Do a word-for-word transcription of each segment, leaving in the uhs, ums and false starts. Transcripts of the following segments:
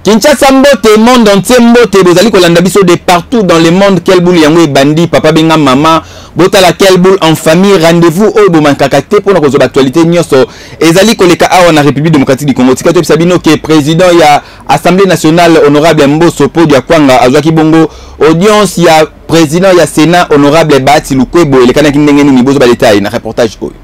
Kinshasa mbote monde entier mbote bozali kolanda biso de partout dans le monde. Quel boule yango e bandi papa benga maman bota la quel boule en famille rendez-vous au bomankakate pour notre actualité nyonso ezali koleka awa na République démocratique du Congo. Tikato Sabino qui est président ya Assemblée nationale honorable Mboso Podi ya Kwanga azwaki bongo audience ya président ya Sénat honorable Bati Lukwebo le kana kindenge ni bozo ba détail na reportage oyo.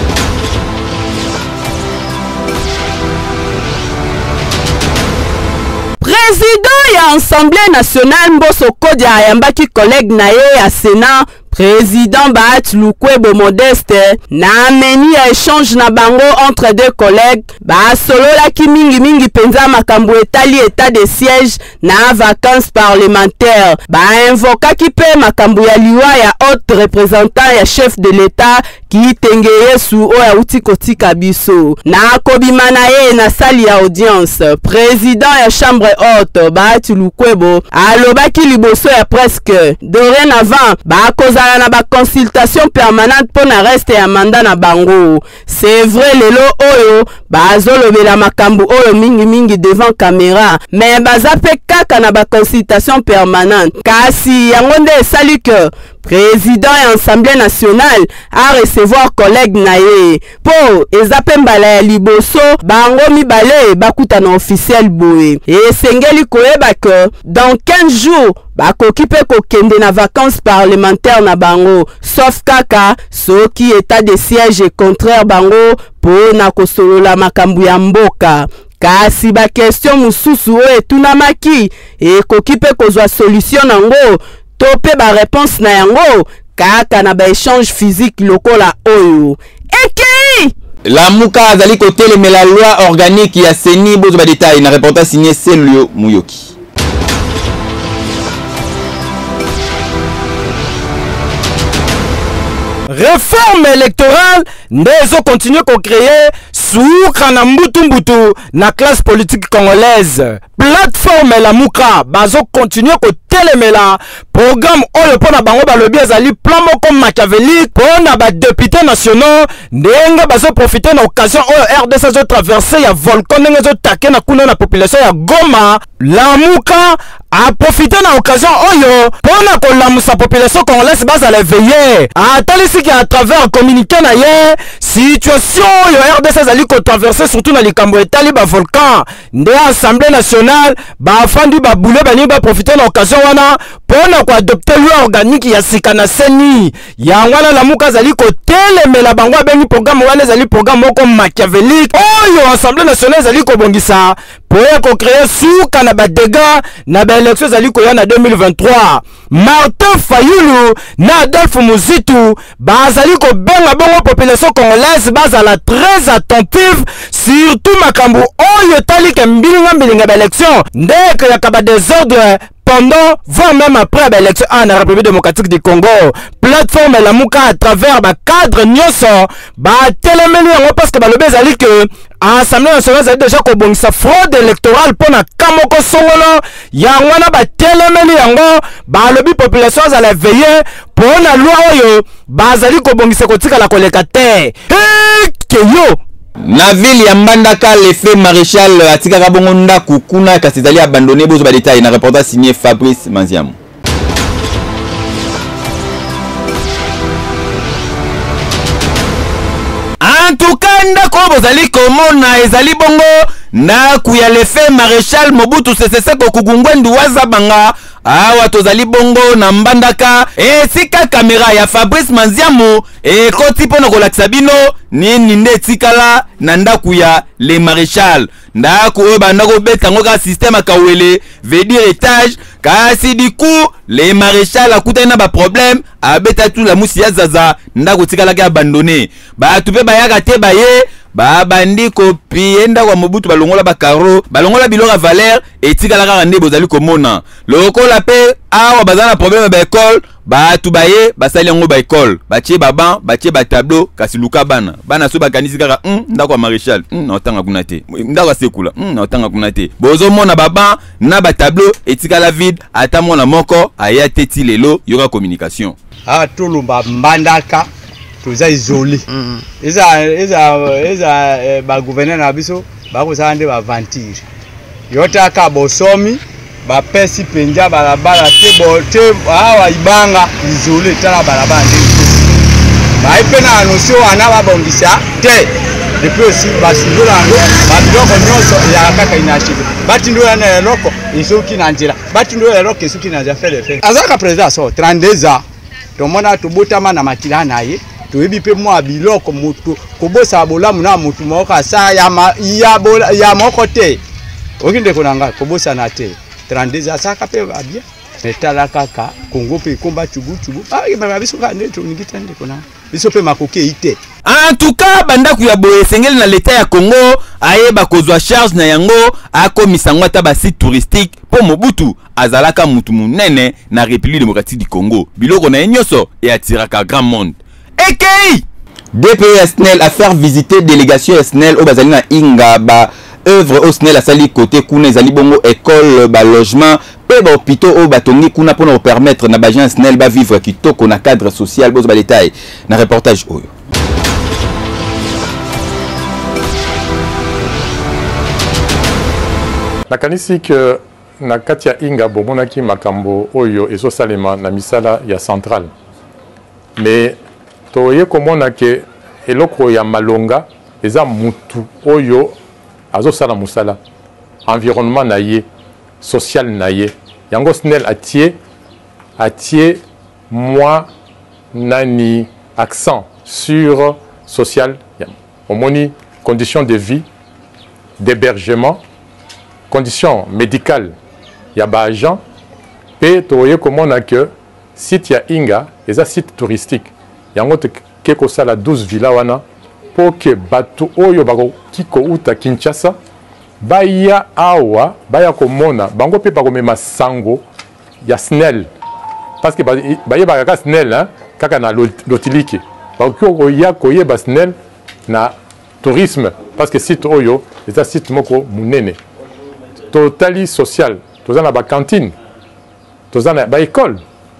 Président ya Assemblée nationale Mboso Podi ayambaki collègue na ye ya Sénat Président Bati Lukwebo Modeste na meni ya échange na bango entre deux collègues ba solola ki mingi mingi penza makambo etali état de siège na vacances parlementaires ba invoka ki pe makambo ya liwa ya haute représentant ya chef de l'état ki tengeye su o ya uti kotika biso na kobima na ye na sali ya audience. Président ya chambre haute Bati Lukwebo alobaki liboso ya presque dorénavant ba koza na ba consultation permanente pour na reste ya mandat na bango. C'est vrai lelo oyo bazolobela makambo oyo mingi mingi devant caméra mais bazape kaka na ba consultation permanente kasi yango nde esali que président et Assemblée nationale a recevoir collègue na ye po ezape mbala ya liboso bango mibale bakuta na officiel boye et sengeli koyeba que dans quinze jours bakoki pe kokende na vacances parlementaires na bango sauf kaka soki état de siège et contraire bango po na kosolola makambo ya mboka. Kasi ba question mususu o etunamaki ekoki pe kozwa solution nango tope ba réponse na yango kaka na ba échange physique lokola oyo eki la muka azali côté mais la loi organique ya Seni bozo ba détail na reportage signé Selio Muyoki. Réforme électorale ndezo continue ko créer souka na mbutu mbutu na classe politique congolaise. Plateforme la muka bazo continue ko telemela programme oyo pona bango balobi ezali plan moko machiavélique pona ba députés nationaux ndenga bazo profiter na occasion oyo R D C zo traverser ya volcan ndenga zo taquer na kuna na population ya Goma. La muka a profité na occasion oyo pona ko lamusa population congolaise baza la veiller atalisi ki à travers communiqué na ye situation oyo R D C zali ko traverser surtout na likambo etali ba volcan nde Assemblée nationale ba fandi ba boule ba ni ba profiter na occasion wana pona ko adopter loi organique ya sika na Seni ya ngwana la muka zali ko telemela bango bengi programme wana zali programme moko machiavélique oyo Assemblée nationale zali ko bongisa pour ko créer souka na ba dégâts na ba élection zali ko ya na deux mille vingt-trois. Martin Fayulu na Adolphe Muzitu bazali ko benga bongo population congolaise bazala très attentive surtout makambo oyo tali ke mbilinga mbilinga ba élection ndeke ya kaba désordre pendant, voire même après l'élection en République démocratique du Congo. Plateforme la muka à travers ba cadre nyoso ba telemeli yango parce que ba lobe zali que Assemblée nationale zali déjà ko bongisa fraude électorale pona kamoko songolo yango na ba telemeli yango ba lobi population za la veiller pona loi oyo ba zali ko bongisa ko tika la koleka te eh keyo na ville ya Mbandaka l'effet maréchal atika kabongo ndaku kuna kasi zali abandonné bozo ba détail na reportage signé Fabrice Manziam. En tout cas ndako bozali komona ezali bongo na kuya l'effet maréchal Mobutu Sese Seko Kugungwendu wazabanga awa tozali bongo na Mbandaka esika kamera ya Fabrice Manziamu e koti pona kolakisa bino nini nde tikala na ndaku ya le maréchal ndaku oyo bandako beta ngoka système akawele veut dire étage kasi du coup le maréchal akutana na ba problème abeta tout la musi ya zaza ndaku tikala ka abandonné ba tupe bayaka te baye ba bandi kopi enda kwa Mobutu balongola ba karo balongola bilora valeur etikala kaka nde bozali komona lokola pe awa bazana problème ba école ba tubaye basali yango ba école batie baban batie ba tableau kasi luka bana bana so bakanisi kaka mm, ndako ya maréchal mm, na otanga kuna te ndako sekula mm, na otanga kuna te bozo mona baban na ba tableau etikala vide ata mona moko aya teti lelo yoka communication ah tulumba Mbandaka toza isolé eza eza eza ba gouverneur na biso ba ko sande ba venture yotaka bosomi bapesi penja balabala te bote awa ibanga izole tala balabala ndenge baipe na anonsi wana babongisa te depuis aussi basindola ngo babiloko nyonso ya kaka inachive batindola na eloko isoki na njira batindola eloko isoki na jafele fe azaka president so trente-deux ans tomona tobotama na makila na ye toyebi pe mwa biloko mutu kobosa bolamu na mutu moko asa ya ma, ya bola ya moko te okinde konanga kobosa na te trente-deux ans saka pe ba bien etala kaka Kongo pe komba chubu chubu ah ba biso ka neto ngita ndeko na biso pe makoke ite. En tout cas bandaku ya boye sengeli na leta ya Congo ayeba kozwa charge na yango akomisa ngwata ba site touristique po Mobutu azalaka mutu munene na République démocratique du Congo biloko na nyoso et atiraka grand monde. Ekei D P E S N E L a faire visiter délégation S N E L au bazali na Inga ba œuvre au S N E L a sali côté kuna ezali bongo école ba logement pe ba hôpitaux au batongi kuna pour permettre na bajan S N E L ba vivre kitoko na cadre social bozo ba détail na reportage oyo. Nakanisi que na kati ya Inga bomonaki makambo oyo ezo salema na misala ya centrale. Mais toye komona ke eloko ya malonga eza mutu oyo azo sala musala environnement na ye social na ye yango S N E L atie atie moi nani accent sur social omoni conditions de vie d'hébergement conditions médicales ya ba agent pe toye komona ke site ya Inga eza site touristique yango te ke ko sala douze villas wana po ke bato oyo bako kiko uta Kinshasa baya awa baya komona bango pe bako mema sango ya S N E L parce que baye baka S N E L hein kaka na lotiliki bako ya koyeba S N E L na tourisme parce que site oyo eza site moko munene totali social tozana ba cantine tozana ba école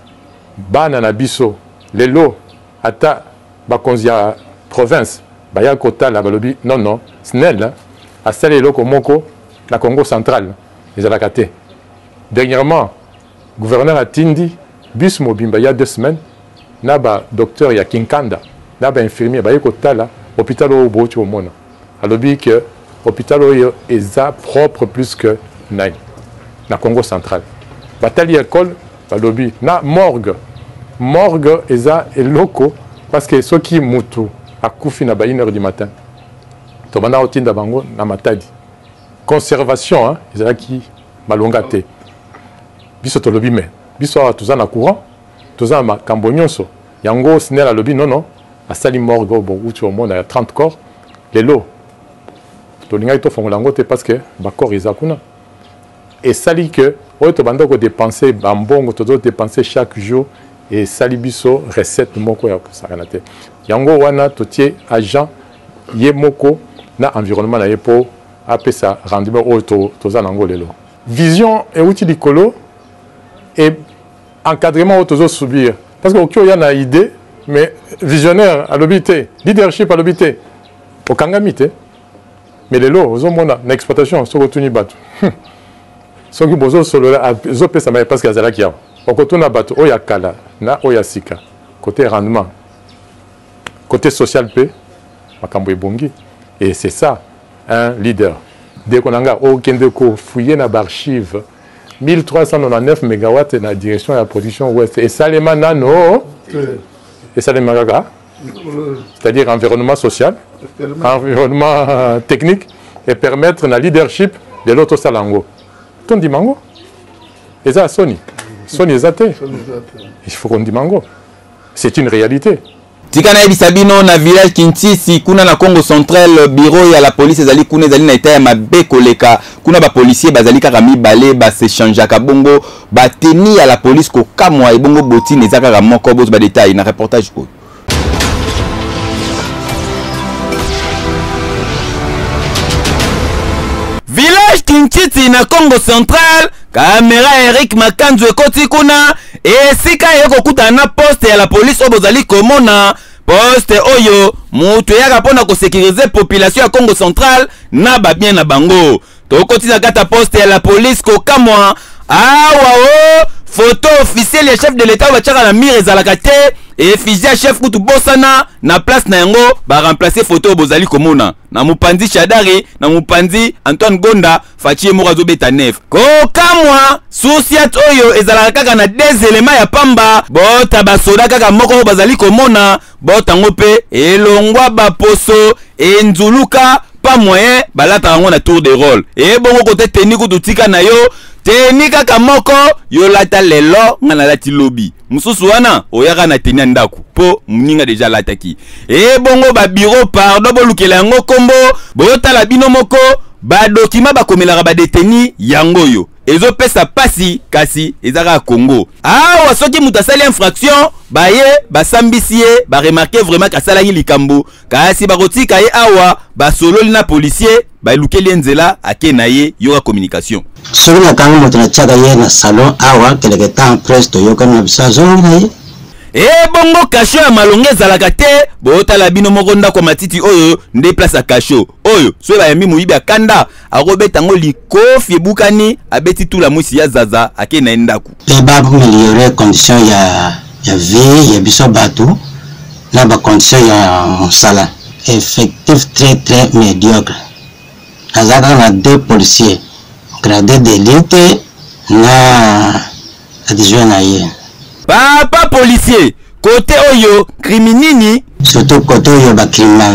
bana na biso lelo ata bakonzi ya province baya kotala balobi non non S N E L a sali eloko moko na Congo central ezalaka te. Dernièrement gouverneur atindi bus mobimba il y a deux semaines na ba docteur ya Kinkanda na ba infirmier baya kotala hôpital o boti omona alobi que hôpital oyo eza propre plus que nine na Congo central batali école balobi na morgue morgue eza eloko parce que ceux qui mutu akufi na ba une heure du matin to bana otinda bango na matadi conservation hein eza ki malonga te biso to lobi me biso tozana courant tozana makambo nyonso yango S N E L alobi non non asali morgue bon uti au monde ya trente corps lelo to linga to fongola ngo te parce que ba corps eza kuna et sali que oyo to banda ko dépenser ba mbongo to do dépenser chaque jour et salibiso recette moko ya sakanate yango wana totie agent ye moko na environnement na yepo apesa rendement o to toza nango lelo vision et outil likolo et encadrement tozo subir parce que okyo ya na idée mais visionnaire à l'obité leadership à l'obité okangamite mais lelo ozomona na exploitation soko tuni batu soki bozo solo zo pesa mais parce que azala kia okotuna bato oya kala na oya sika côté rendement côté social pe makambo ebongi et c'est ça un leader dès qu'on a au kende ko fouiller na archive mille trois cent quatre-vingt-dix-neuf mégawatts na direction de la production ouest et ça les manano et ça les magaga c'est-à-dire environnement social environnement technique et permettre na leadership de l'autre salango ton dimango et ça Sony Sony ezate il faut qu'on dimango c'est une réalité. Tikana ebisabino na village Kintisi kuna na Congo central bureau ya la police ezali kuna ezali na eta ya mabe koleka kuna ba policier bazali kaka mibale ba s'échange ka bongo ba teni ya la police ko kamwa e bongo botine ezaka ka moko bozo ba détail na reportage oyo. Village Kintisi na Congo central caméra Eric Makanzu ekoti kuna esika yeko kuta na poste ya la police obozali komona poste oyo mutu yaka pona ko sécuriser population ya Congo central na ba bien na bango tokotisa kata poste ya la police kokamwa awa o photo officielle ya chef de l'état bachaka na mire ezalaka te effigie ya chef kutu bosana na place na yango ba remplacer photo bozali komona na mupanzi Shadari na mupanzi Antoine Gonda fachi moko azobeta nef kokamwa susiat oyo ezalaka kaka na deux éléments ya pamba bota basoda kaka moko bazali komona bota ngope elongwa baposo enzuluka pas moyen balata yango na tour de rôle e bongo kote teni kututika na yo teni kaka moko yo lata lelo ngana lati lobby mususu wana oyaka na teni ndaku po muninga deja lataki e bongo ba bureau pardon bolukela yango kombo botala bino moko ba document bakomelaka ba deteni yango yo ezo pesa pasi kasi ezaka Congo awa soki mutasali infraction baye basambisi ye ba remarquer vraiment kasalaki likambo kasi bakotika ye awa basololi na policier balukeli nzela ake na ye yoka communication soki na kango moto na tiaka ye na salon awa keleke temps presto yoka na bisazo na ye e bongo kasho ya malonge ezalaka te botala bino moko ndako matiti oyo nde place ya kasho oyo so bayambi moyibi akanda akobeta ngo likofi ebukani abeti tula mwisi ya zaza ake na ndako pe bameliore condition ya ya vie ya biso bato na ba condition ya mosala effectif très très médiocre azaka na deux policiers gradé d'élite na adjoint na ye papa policier côté oyo criminini surtout côté oyo ba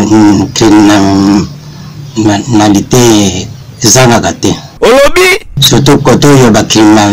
criminalité ezalaka te olobi surtout côté oyo ba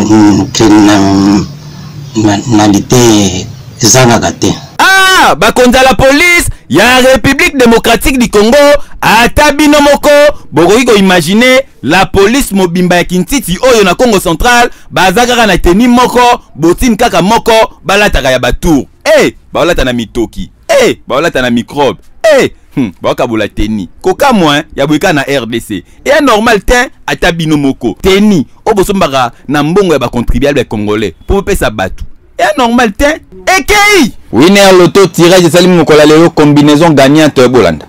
criminalité ezalaka te ah bakonza la police ya République démocratique du Congo ata bino moko bokoki ko imaginer la police mobimba ya Kintiti oyo na Congo central bazaka na teni moko botine kaka moko balataka ya batour eh balata na mitoki eh balata na microbe eh hmm baka bola teni koka moins ya boika na R D C et normal te ata bino moko teni obosombaka na mbongo ya ba contribuable congolais pour pesa batu et normal te ekei winner loto tirage salim mokola lelo combinaison gagnante bolanda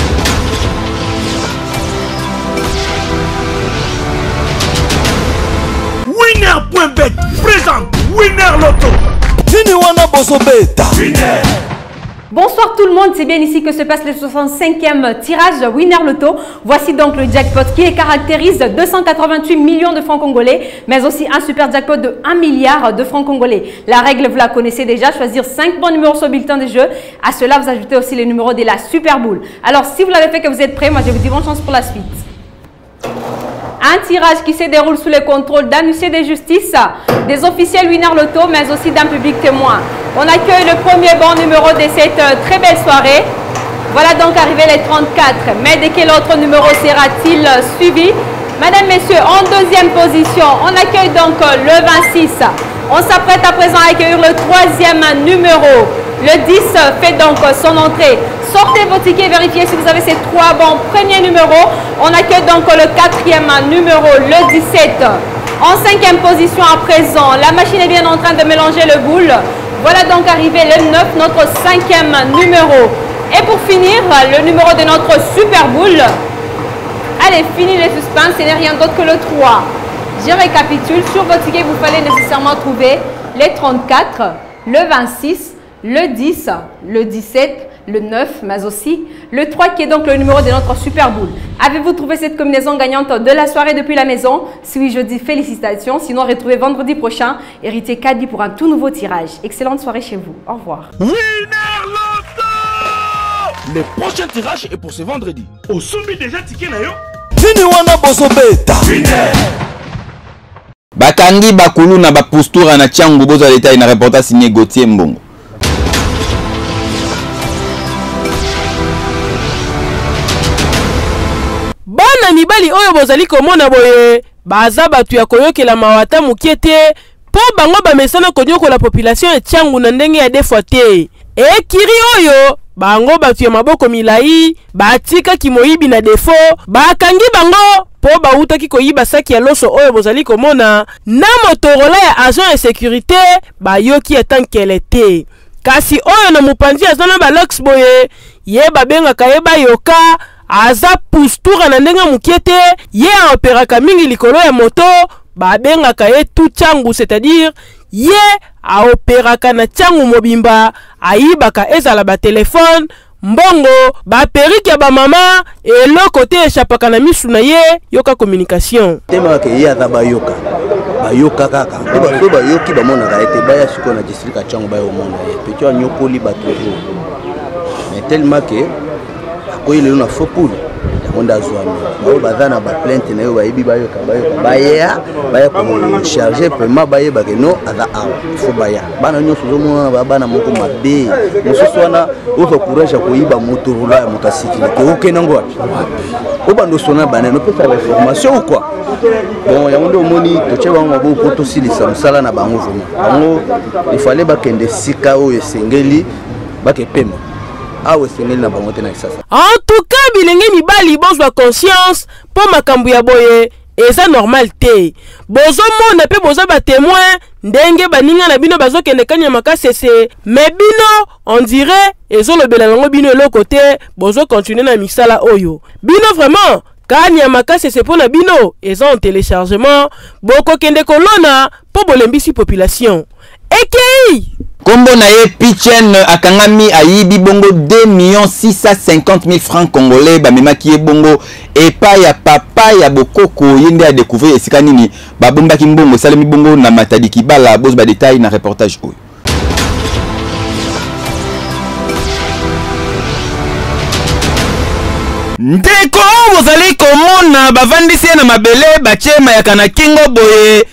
winner.bet présente winner loto Tini wana boso beta winner. Bonsoir tout le monde, c'est bien ici que se passe le soixante-cinquième tirage Winner Loto. Voici donc le jackpot qui caractérise deux cent quatre-vingt-huit millions de francs congolais, mais aussi un super jackpot de un milliard de francs congolais. La règle, vous la connaissez déjà, choisir cinq bons numéros sur le bulletin de jeu. À cela, vous ajoutez aussi les numéros de la Super Boule. Alors, si vous l'avez fait, que vous êtes prêts, moi je vous dis bonne chance pour la suite. Un tirage qui se déroule sous le contrôle d'un huissier de justice, des officiels Winner Loto, mais aussi d'un public témoin. On accueille le premier bon numéro de cette très belle soirée. Voilà donc arrivé les trente-quatre. Mais de quel autre numéro sera-t-il suivi? Madame, messieurs, en deuxième position, on accueille donc le vingt-six. On s'apprête à présent à accueillir le troisième numéro. Le dix fait donc son entrée. Sortez vos tickets, vérifiez si vous avez ces trois bons premiers numéros. On accueille donc le quatrième numéro, le dix-sept. En cinquième position à présent, la machine est bien en train de mélanger le boule. Voilà donc arrivé le neuf, notre cinquième numéro. Et pour finir, le numéro de notre super boule. Allez, fini le suspense, ce n'est rien d'autre que le trois. Je récapitule, sur votre ticket, vous fallait nécessairement trouver les trente-quatre, le vingt-six, le dix, le dix-sept, le neuf, mais aussi le trois qui est donc le numéro de notre super boule. Avez-vous trouvé cette combinaison gagnante de la soirée depuis la maison? Si oui, je dis félicitations. Sinon, retrouvez vendredi prochain Héritier Kadi pour un tout nouveau tirage. Excellente soirée chez vous. Au revoir. Winner Loto. Le prochain tirage est pour ce vendredi. Au sommet déjà ticket na yo. Tini wana boso beta Winner. bakangi bakulu na bapustura na tiangu bozo leta ina reportage signé Gauthier Mbongo. Bana mibali oyo bozali komona boye baza batu ya koyokela mawata mukie te po bango bamesana konyokola population ya tiangu na ndenge ya defwa te. Ekiri oyo bango batu ya maboko milai batika kimoyibi na defo bakangi bango po bautaki koyiba saki ya loso oyo bozali komona na motorola ya agent ya sécurité bayoki etankele te. Kasi oyo na mupanzi azana ba lox boye ye babengaka ye bayoka aza pustura na ndenga mukiete ye aoperaka mingi likolo ya moto babengaka ye tu changu, c'est-à-dire ye aoperaka na changu mobimba ayibaka ezala ba telefone mbongo ba periki ya ba mama eloko te eshapaka na misu na ye yoka communication tema ke ye aza bayoka bayoka kaka bato bayoki bamonaka ete baya siko na district changu bayo mona ye petit anyokoli bato mais tellement que akoyele na faux poule onda zwami bao bazana ba plainte na yo bayibi bayoka bayoka baya baya ko charger paiement baye ba que no aza awa faut baya bana nyoso zomona ba bana moko mabe mosusu wana ozo courage ko yiba motorola ya motocycle ke okenango wapi obando sona bana no peut faire information ou quoi bon ya ndo moni to che bango bo ko to silisa musala na bango vraiment bango il fallait ba kende sika o esengeli ba ke pema. En tout cas, bilenge mibali bozwa conscience pour makambu ya boye eza normal te. Bozo mona pe bozo ba témoin ndenge baninga na bino bazo kende kanya makasese. Mais bino on dirait ezo lobela nango bino eloko te bozo continuer na misala oyo. Bino vraiment kanya makasese pona bino eza en téléchargement boko kende kolona po bolembisi population. Ekei Kombo na ye Pichen akangami ayibi bongo deux millions six cent cinquante mille francs congolais bamemaki ye bongo epa ya papa ya bokoko yende a découvrir esika nini babombaki mbongo salemi bongo na matadi kibala boss ba détail na reportage oyo. Ndeko bozali komona bavandisi na mabele bachema ya kana kingo boye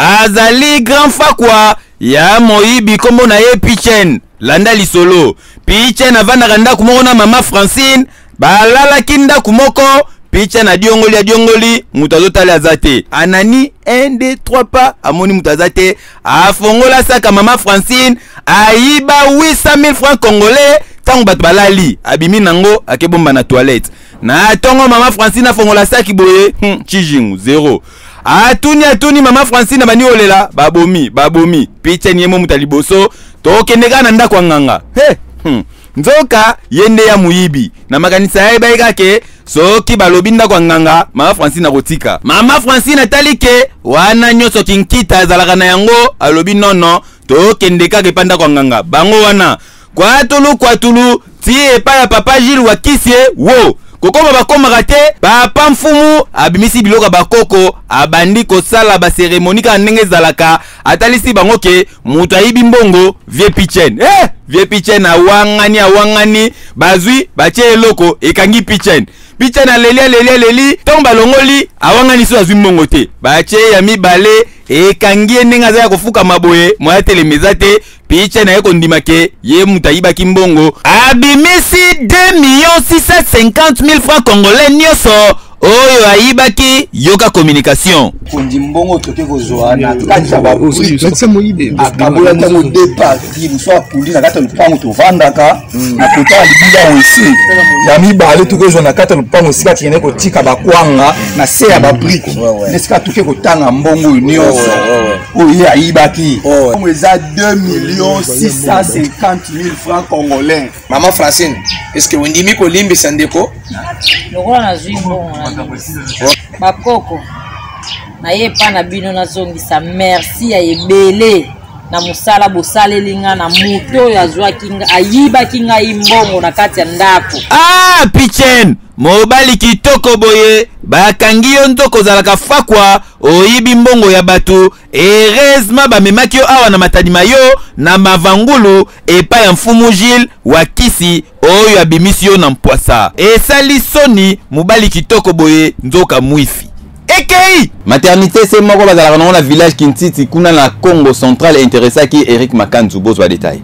azali grand fakwa ya moyibi kombo na ye Pichen landa lisolo Pichen avanda randa kumona mama Francine balala kinda kumoko Pichen adiongoli adiongoli mutazotali azate anani un deux trois pas amoni mutazate afongola saka mama Francine ayiba huit cent mille francs congolais tango bat balali abimi nango akebomba na toilette na tongo mama Francine afongola saki boye hmm, chijingu zéro. Atuni atuni mama Francine bani olela babomi babomi Pichen yemo mutaliboso tokendeka na ndako nganga he hmm. Nzoka yende ya muyibi na makanisa ya baika ke soki balobi ndako nganga mama Francine akotika mama Francine atalike wana nyoso kinkita zalaka na yango alobi nono tokendeka ke panda kwa nganga bango wana kwa tulu kwa tulu tie pa ya papa Gilles wa Kisie wo kokoma bakoma te papa mfumu abimisi biloka bakoko abandi kosala ba cérémonie ka ndenge zalaka atalisi bango ke mutu ayibi mbongo vie Pichen eh vie Pichen awangani awangani bazwi bache eloko ekangi Pichen Pichen aleli aleli aleli tomba longoli awangani so azwi mbongo te bache ya mibale ekangi ndenge za kofuka maboye moya telemeza te Pichen ayeko ndimake ye mutayiba kimbongo abimisi deux millions six cent cinquante mille francs congolais nyoso oyo ayibaki yoka communication kondi mbongo toke kozwa na kati ya babusi akabola ntango départ il soit puli na kati ya lupango tovandaka na kota ya libula aussi ya mibale tokozwa na kati ya lupango esika tikende kotika bakwanga na se ya babrike esika toke kotanga mbongo nyonso oyo ye ayibaki mbongo eza deux millions six cent cinquante mille francs congolais. Maman Francine, est-ce que wendimi kolimbisa ndeko lokola nazwi mbongo bakoko na ye pa na bino nazongisa merci ya ebele na musala bosaleli nga na moto oyo azwaki nga ayibaki ngai mbongo na kati ya ndako. Ah Pichen mobali kitoko boye bakangi yo ndoko zalaka fakwa oyibi mbongo ya batu heureusement bamemaki yo awa na matadima yo na mavangulu epa ya mfumu Gilles wa Kisi oyo abimisi yo na mpwasa esali soni mobali kitoko boye nzoka mwifi ekei maternité c'est moko bazalaka nango na village Kintiti kuna na Congo central interesaki Eric Makanzu bozwa détail.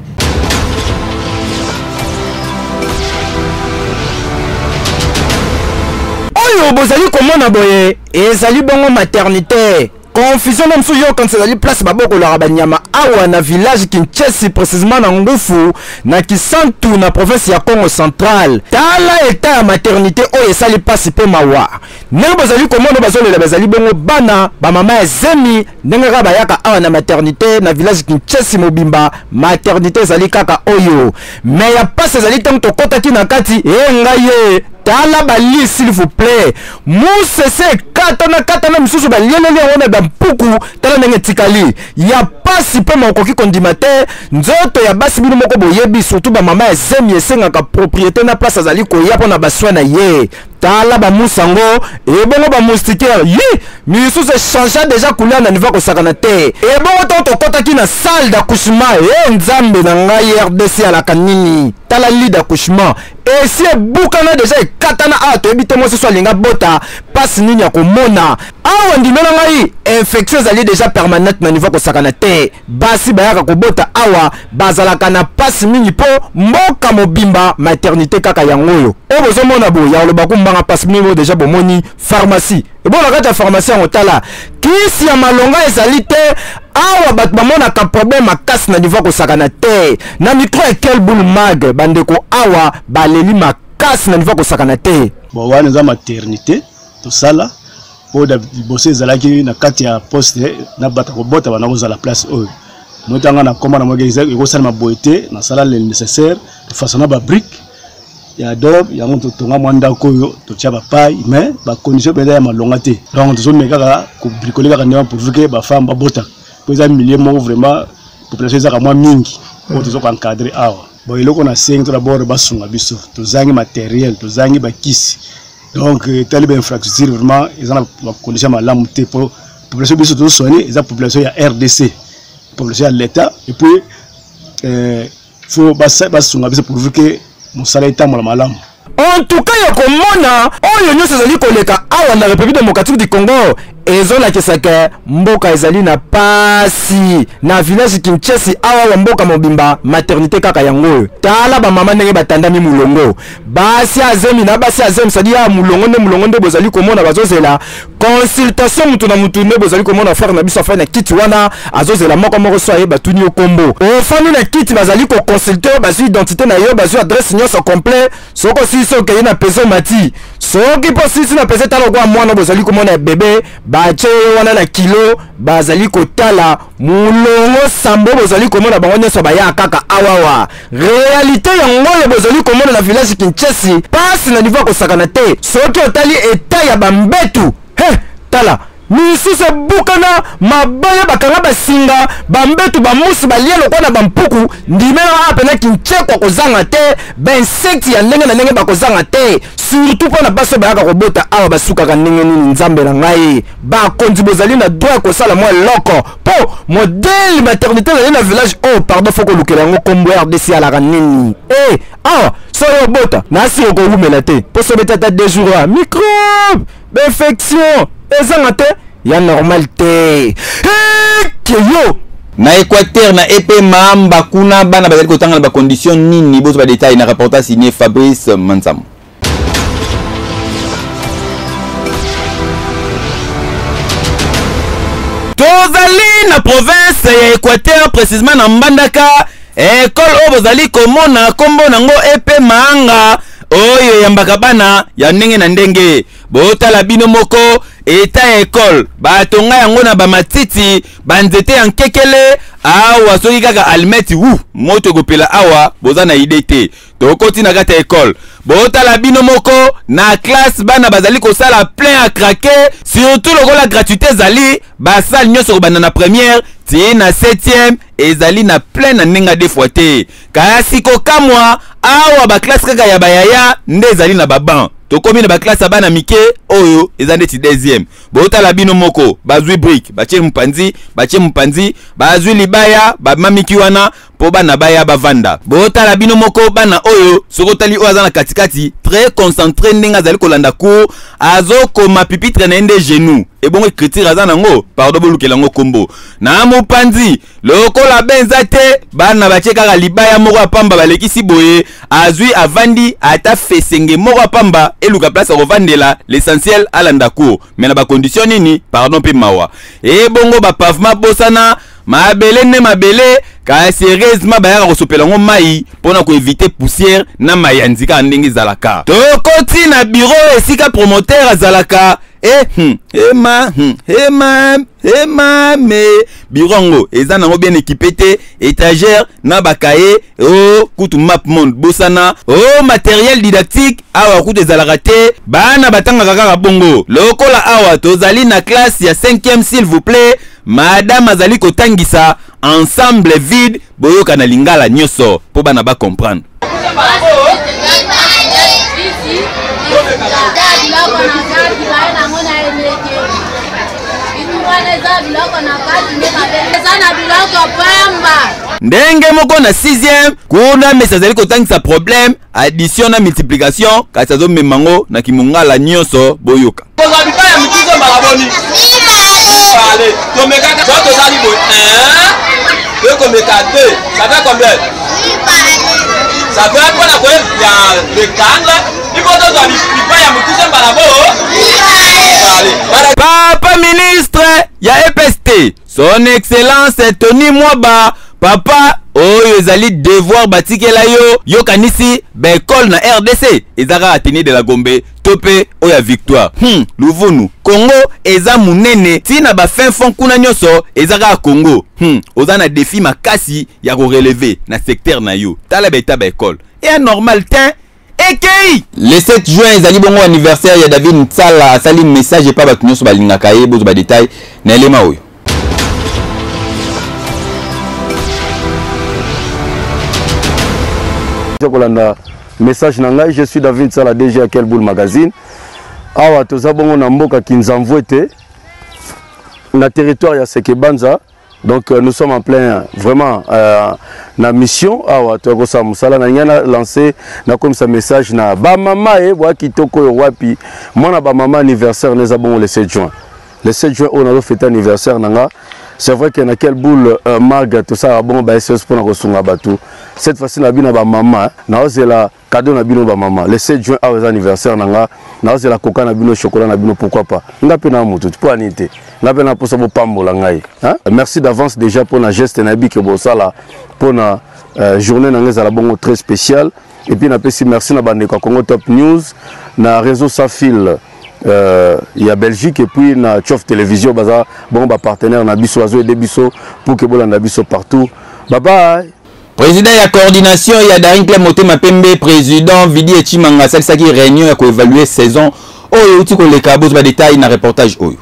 Oyo bozali komona boye ezali bongo maternité confusion na msu yo quand ezali place baboko la banyama awa na village Kinshasa précisément na Ngufu na Kisantu na province ya Congo central tala état ya maternité oyo esali pasi pe mawa ndenge bozali komona bazolela bazali bongo bana ba mama ya zemi ndenge ka bayaka awa na maternité na village Kinshasa mobimba maternité ezali kaka oyo mais ya pasi ezali tango tokotaki na kati e ngai ye tala bali s'il vous plaît musese katana katana misusu balieleli yango na bampuku tala ndenge tikali ya pasi mpe makoki kondima te nzoto ya basi bino moko boyebi surtout bamama ya zemi esengaka propriété na place azali koya mpo na baswa na ye tala bamusango ebongo bamoustiquaire yi misusu echange déjà couleur na niveau kosakana te ebongo to tokɔtaki na salle d'accouchement e nzambe na ngai R D C alaka nini tala lit d'accouchement esi ebukana déjà ekatana awa toyebi te mwasi so alinga bota pasi nini ya komona awa ndimela ngai infection ezali déjà permanente na niveau kosakana te basi bayaka kobota awa bazalaka na pasi mingi mpo mboka mobimba maternité kaka yango oyo oyo bozomona boye ya koloba kumbanga pasi mingi oyo déjà bomoni pharmacie ebona kati ya pharmacie yango tala kisi ya malonga ezali te awa bato bamonaka problème makasi na niveau kosakana te na micro ekel boule mag bandeko awa baleli makasi na niveau kosakana te bon wana eza maternité tosala po da liboso ezalaki na kati ya poste na bato kobota bana kozala place oyo motanga na koma na moke ekosalema boye te nasala le nécessaire tofasana babrique ya dob yango totonga mwa ndako oyo totia bapai mais bacondition mpenza ya malonga te donc tozomeka kaka kobricole kaka ndema pourvu ke bafemme babota po eza milieu moko vraiment population ezaka mwa mingi oyo tozokoencadre awa bon eloko na sengi to d'abord basunga biso tozangi matériel tozangi bakisi donc tali bainfrastructure vraiment eza na bacondition malamu te po population biso tozosoigne eza population ya R D C population ya l'état et puis euh, faut basunga biso pourvu ke mosala etambola malamu. En tout cas ya komona oyo nyonso ezali koleka awa na République démocratique du Congo ezolakisaka mboka ezali na pasi na village Kinshasa awa wa mboka mobimba maternité kaka yango tala bamama ndenge batandami mulongo basi azemi na basi azemi sadi ya mulongo nde mulongo nde bozali komona bazozela consultation mutu na mutu nde bozali komona frère na biso afai na kiti wana azozela moko moko so aye batuni okombo ofani na kiti bazali ko consulter bazwi identité na yo bazwi adresse nyonso complet soko sisi okeye na peso mati soki po sisi na pese tala kwa mwana bozali komona bebe bache wana na kilo bazali kotala mulongo sambo bozali komona bango nyonso baya kaka awawa réalité yango oyo bozali komona na village Kinshasa pasi na niveau kosakana te soki otali eta ya bambetu he tala misusu ebukana mabaya bakanga basinga bambetu bamusi balie lokwa na bampuku ndimela apena kinchekwa kozanga te bainsecte ya ndenge na ndenge bakozanga te surtout mpo na baso bayaka kobota awa basukaka ndenge nini nzambe na ngai bakonzi bozali na droit kosala mwa eloko mpo modele maternité ezali na village oyo pardon fo kolukela yango kombo R D C alaka nini e awa soyo obota nasi okowumela te mpo sobeta ata deux jours ya microbe bainfection ezanga te ya normal te keyo na Équateur na epe mamba kuna bana bazali kotanga na ba condition nini bozo ba détail na reportage signé Fabrice Mansam. Tozali na province ya Équateur précisément na Mbandaka école oyo bozali komona kombo nango epe manga oyo yambaka bana ya ndenge na ndenge botala bino moko eta école batonga yango na bamatiti banzete ya nkekele awa soki kaka almeti wu moto kopela awa boza na ide te tokoti na kati ya école botala bino moko na classe bana bazali kosala plein à craquer surtout lokola gratuité ezali basali nyonso kobanda na première ti na septième ezali na plein na ndenge des fois te kasi kokamwa awa ba classe kaka ya bayaya nde ezali na baban tokomi na ba classe bana mike oyo ezande ti deuxième botala bino moko bazwi brick bache mpanzi bache mpanzi bazwi libaya ba mamiki wana po bana baya bavanda botala bino moko bana oyo sokotali oyo azana katikati très concentré ndenge azali kolanda cours azokoma pupitre na ende genou ebongo écriture azana ngo pardon bolukela ngo kombo na mopanzi lokola benza te bana bache kaka libaya moko apamba balekisi boye azwi avandi ata fesenge moko apamba eluka place rovandela l'essentiel alanda cours mais na ba condition nini pardon pe mawa ebongo ba pavement bosana mabele ne mabele ka sérieusement bayaka kosopela ngo mai pona ko éviter poussière na mayanzika ndenge zalaka tokoti na bureau esika promoteur azalaka e hmm, ema hmm, ema ema me birongo eza nango bien équipé te étagère na bakaye o kutu map monde bosana o matériel didactique awa kutu ezalaka te bana batangaka kaka bongo lokola awa tozali na classe ya cinquième s'il vous plaît madame azali kotangisa ensemble vide boyoka na lingala nyonso po bana ba comprendre. Ndenge moko na sixième kuna mesa zali kotangisa problème addition na multiplication kasi azo memango na kimongala nyonso boyoka. Ça fait un peu la cohérence, il y a le cangle, il faut que tu aies un petit peu de Papa ministre, il y a E P S T, son excellence Tony Mwaba, papa, oyo ezali devoir batikela yo, yo kanisi, bekol na R D C, ezara ateni de la Gombe, tope, oya victoire. Hmm, Luvunu, Congo, eza munene, tina ba fin fond kuna nyoso, ezara Congo. Hmm, ozana défi makasi, ya ko relever, na secteur na yo, tala beta bekol. Et normal, tin, Ekei! Le sept juin, ezali bongo anniversaire, ya David Ntsala, sali message et pas bat nyoso balinga kaye, bozo ba détail, na elema oyo. Message nangai, je suis David Sala D G à Kelboul Magazine. Awa toza bongo na mboka Kinzamvwete na territoire ya Sekebanza. Donc euh, nous sommes en plein vraiment euh, na mission awa to sa musala na nyana lancé na comme ça message na ba mama e wa kitoko yo wapi mona ba mama anniversaire neza bongo le sept juin. Le sept juin on a fait anniversaire nanga. C'est vrai que na Kelboul euh, mag tout ça bon ba S S pour na kosunga batu. Cette fois-ci na bina ba mama na ozela cadeau na bino ba mama. Le sept juin à anniversaire nanga na ozela coca na bino chocolat na bino pourquoi pas. Ngape na mutu pour anité. Ngape na posa bo pambola ngai. Hein? Merci d'avance déjà pour na geste na bi que bo sala pour na euh, journée nanga za la bongo très spéciale et puis na pesi merci na bande Congo Top News na réseau Safil. Euh, il y a Belgique et puis na Tchof Télévision baza bon ba partenaire na biso azo et biso pour que bola na biso partout. Bye bye. Président ya coordination ya Darincle Motema Pembe président Vidi Echimanga saki réunion ya ko évaluer saison oyo uti ko le kabos ba détail na reportage oyo.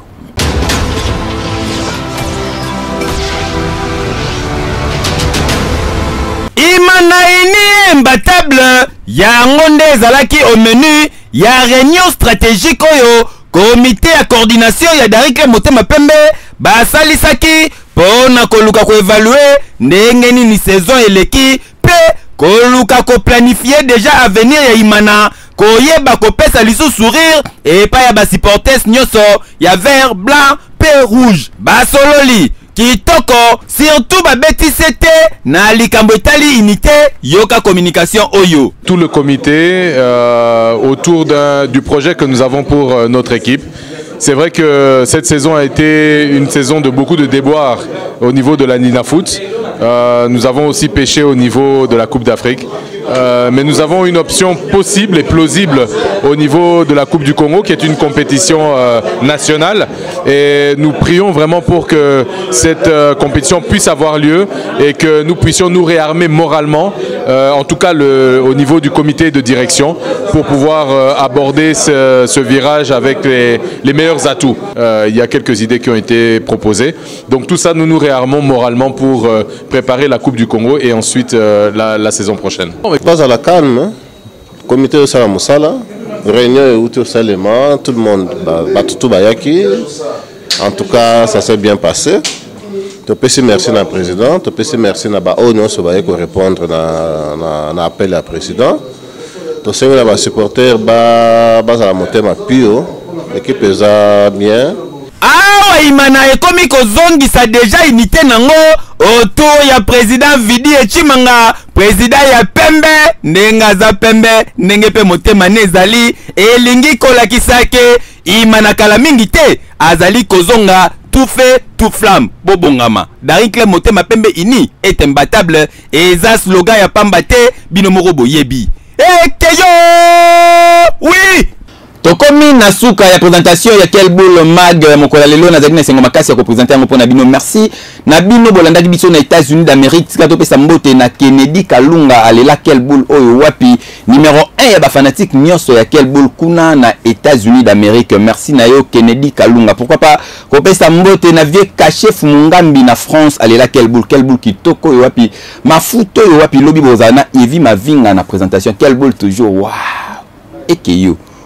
Imana ini imbattable ya ngonde zalaki au menu ya réunion stratégique oyo comité ya coordination ya Darincle Motema Pembe basalisaki pona koluka ko évaluer ndenge nini saison eleki pe koluka ko planifier déjà avenir ya Imana koyeba ko pesa lisu sourire et pas ya ba supporters nyoso ya vert blanc pe rouge basololi kitoko surtout ba beti sete na likambo etali unité yoka communication oyo. Tout le comité euh, autour d'un du projet que nous avons pour euh, notre équipe. C'est vrai que cette saison a été une saison de beaucoup de déboires au niveau de la Nina Foot. Euh, nous avons aussi pêché au niveau de la Coupe d'Afrique. Euh, mais nous avons une option possible et plausible au niveau de la Coupe du Congo, qui est une compétition euh, nationale. Et nous prions vraiment pour que cette euh, compétition puisse avoir lieu et que nous puissions nous réarmer moralement, euh, en tout cas le, au niveau du comité de direction, pour pouvoir euh, aborder ce, ce virage avec les, les meilleurs atouts. Euh, il y a quelques idées qui ont été proposées. Donc tout ça, nous nous réarmons moralement pour euh, préparer la Coupe du Congo et ensuite euh, la, la saison prochaine. Pas à la calme, comité de Salam Moussala, réunion et au Salema, tout le monde, Batutu Bayaki. En tout cas, ça s'est bien passé. Je peux merci à président, je peux merci à l'O N pour répondre à l'appel à président. Je sais que les supporters sont à monter ma pio, l'équipe est bien. Ah, Imana ekomi kozongisa déjà unité nango autour ya président Vidi Echimanga, président ya Pembe, ndenga za Pembe, ndenge pe motema nezali, elingi kolakisake Imana kala mingi te, azali kozonga tout fait tout flamme bobongama. Darincle motema Pembe ini est imbattable et za slogan ya pamba te binomoro boyebi. Ekeyo! Oui! Toko Tokomi na suka ya présentation ya quel boule mag mokola lelo na zakina sengo makasi ya ko présenter ngo pona bino merci na bino bolanda biso na États-Unis d'Amérique tika to pesa mbote na Kennedy Kalunga alela quel boule oyo wapi numéro un ya ba fanatique nyonso ya quel boule kuna na États-Unis d'Amérique merci na yo Kennedy Kalunga pourquoi pas ko pesa mbote na vieux caché Fumungambi na France alela quel boule quel boule kitoko oyo wapi mafuto oyo wapi lobi bozana Evi Mavinga na présentation quel boule toujours waouh et que yo